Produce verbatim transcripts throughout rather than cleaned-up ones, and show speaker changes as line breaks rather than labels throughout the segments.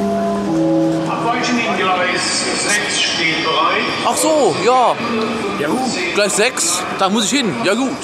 Abweichen in Gleis sechs steht bereit.
Ach so, ja. Ja gut. Gleis sechs, da muss ich hin. Ja gut.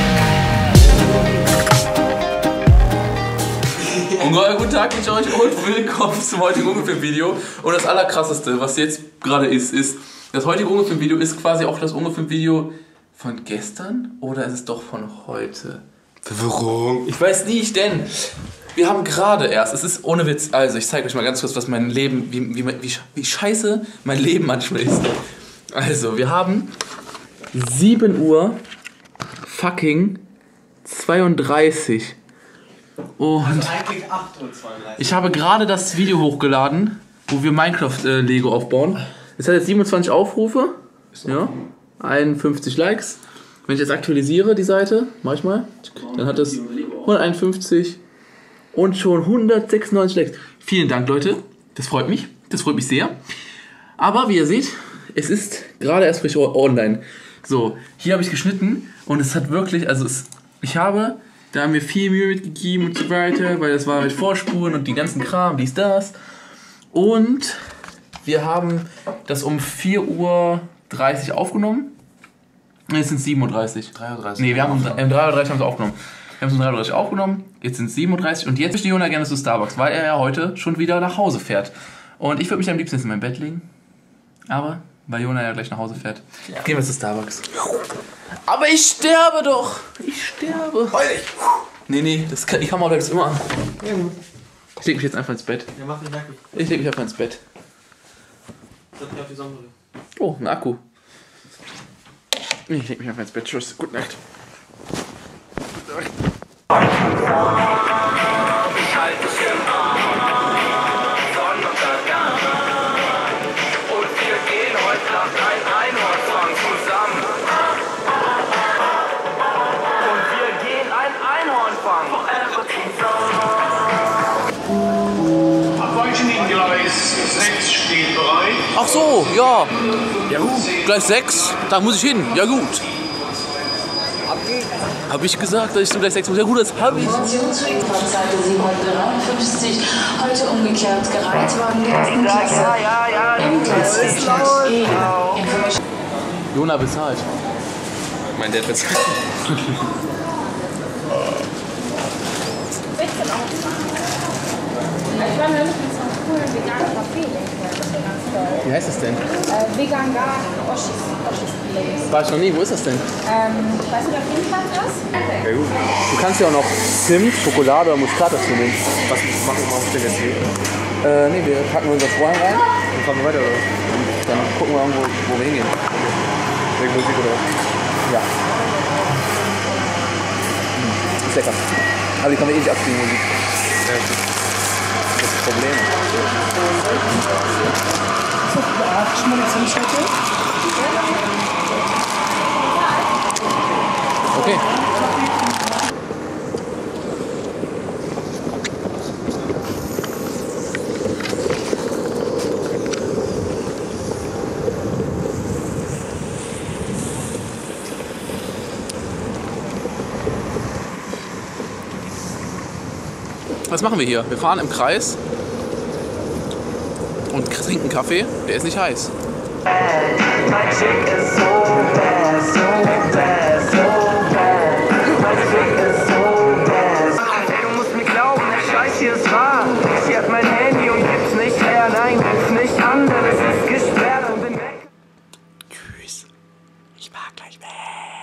Und guten Tag mit euch und willkommen zum heutigen Ungefilm-Video. Und das Allerkrasseste, was jetzt gerade ist, ist, das heutige Ungefilm-Video ist quasi auch das Ungefilm-Video von gestern oder ist es doch von heute?
Verwirrung.
Ich weiß nicht, denn wir haben gerade erst, es ist ohne Witz, also ich zeige euch mal ganz kurz, was mein Leben, wie, wie, wie, wie scheiße mein Leben manchmal ist. Also, wir haben sieben Uhr fucking zweiunddreißig. Und
Also eigentlich acht Uhr zweiunddreißig.
ich habe gerade das Video hochgeladen, wo wir Minecraft-Lego äh, aufbauen. Es hat jetzt siebenundzwanzig Aufrufe, ja, einundfünfzig Likes. Wenn ich jetzt aktualisiere die Seite, mach ich mal, dann hat es hunderteinundfünfzig und schon hundertsechsundneunzig Likes. Vielen Dank, Leute, das freut mich, das freut mich sehr. Aber wie ihr seht, es ist gerade erst frisch online. So, hier habe ich geschnitten und es hat wirklich, also es, ich habe... Da haben wir viel Mühe mitgegeben und so weiter, weil das war mit Vorspuren und die ganzen Kram, dies, das. Und wir haben das um vier Uhr dreißig aufgenommen. Ne, jetzt sind es sieben Uhr dreißig.
drei Uhr dreißig.
Ne, wir haben um drei Uhr dreißig haben wir aufgenommen. Wir haben es um drei Uhr dreißig aufgenommen, jetzt sind es sieben Uhr dreißig und jetzt möchte Jona gerne zu Starbucks, weil er ja heute schon wieder nach Hause fährt. Und ich würde mich am liebsten jetzt in mein Bett legen. Aber, weil Jona ja gleich nach Hause fährt, ja. Gehen wir zu Starbucks. Aber ich sterbe doch! Ich sterbe! Nee, nee, das kann, die Kamera bleibt immer an. Ich leg mich jetzt einfach ins Bett.
Ja, mach mich nackig.
Ich leg mich einfach ins Bett.
Setz mich auf die Sonnenbrille.
Oh, ein Akku. Ich leg mich einfach ins Bett. Tschüss, gute Nacht. Gute Nacht.
Abweichen in Gleis sechs steht bereit.
Ach so, ja. Ja gut. Gleis sechs, da muss ich hin. Ja gut. Hab ich gesagt, dass ich zum Gleis sechs muss? Ja gut, das hab ich.
Informationsweg von Seite siebenhundertdreiundfünfzig, heute umgekehrt Gereitwagen der ersten Klasse. Ja, ja, ja. Im Gleisverkehr E. Information.
Jona bezahlt.
Mein Dad bezahlt.
Ich war nämlich mit so einem coolen veganen Café, denke ich mal. Das wäre ganz toll.
Wie heißt das denn?
Äh, Vegan Garden, Oschis, Oschis Place.
War ich noch nie, wo ist das denn?
Ähm, ich weiß nicht, ob jeden Tag ist.
Ja gut. Du kannst ja auch noch Zimt, Schokolade oder Muskat dazu nehmen.
Was machen wir auf der jetzt hier?
Äh, nee, wir packen unser Strohhalm rein.
Dann fahren wir weiter, oder?
Und dann gucken wir irgendwo, wo wir hingehen.
Wegen Musik oder was?
Ja. Hm, ist lecker. Aber die kann man eh nicht abspielen, Musik.
Ja, okay.
Das ist das Problem. Okay. Was machen wir hier? Wir fahren im Kreis und trinken Kaffee. Der ist nicht heiß.
My chick is so bad, so bad, so bad. My chick is so bad. Ey, du musst mir glauben, der Scheiß hier ist wahr. Sie hat mein Handy und gibt's nicht her. Nein, gibt's nicht an, denn es ist gesperrt und bin weg.
Tschüss. Ich war gleich weg.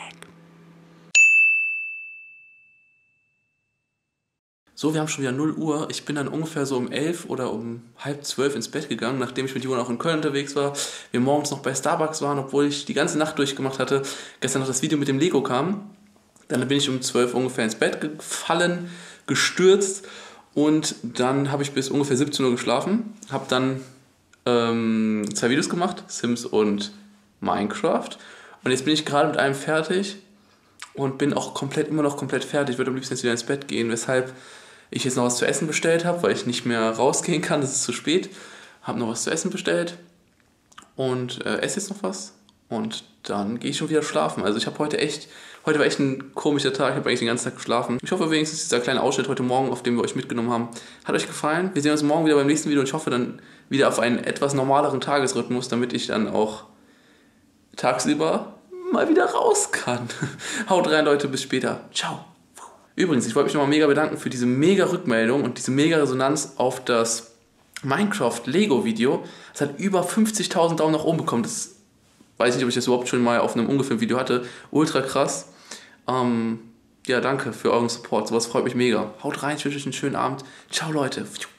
So, wir haben schon wieder null Uhr. Ich bin dann ungefähr so um elf oder um halb zwölf ins Bett gegangen, nachdem ich mit Jona auch in Köln unterwegs war. Wir morgens noch bei Starbucks waren, obwohl ich die ganze Nacht durchgemacht hatte. Gestern noch das Video mit dem Lego kam. Dann bin ich um zwölf ungefähr ins Bett gefallen, gestürzt und dann habe ich bis ungefähr siebzehn Uhr geschlafen. Habe dann ähm, zwei Videos gemacht, Sims und Minecraft. Und jetzt bin ich gerade mit einem fertig und bin auch komplett, immer noch komplett fertig. Ich würde am liebsten jetzt wieder ins Bett gehen, weshalb ich jetzt noch was zu essen bestellt habe, weil ich nicht mehr rausgehen kann, das ist zu spät. Habe noch was zu essen bestellt und äh, esse jetzt noch was Und dann gehe ich schon wieder schlafen. Also ich habe heute echt, heute war echt ein komischer Tag. Ich habe eigentlich den ganzen Tag geschlafen. Ich hoffe wenigstens, dieser kleine Ausschnitt heute Morgen, auf dem wir euch mitgenommen haben, hat euch gefallen. Wir sehen uns morgen wieder beim nächsten Video und ich hoffe dann wieder auf einen etwas normaleren Tagesrhythmus, damit ich dann auch tagsüber mal wieder raus kann. Haut rein, Leute, bis später. Ciao. Übrigens, ich wollte mich nochmal mega bedanken für diese mega Rückmeldung und diese mega Resonanz auf das Minecraft-Lego-Video. Es hat über fünfzigtausend Daumen nach oben bekommen. Das weiß ich nicht, ob ich das überhaupt schon mal auf einem ungefähren Video hatte. Ultra krass. Ähm, ja, danke für euren Support. Sowas freut mich mega. Haut rein, ich wünsche euch einen schönen Abend. Ciao, Leute.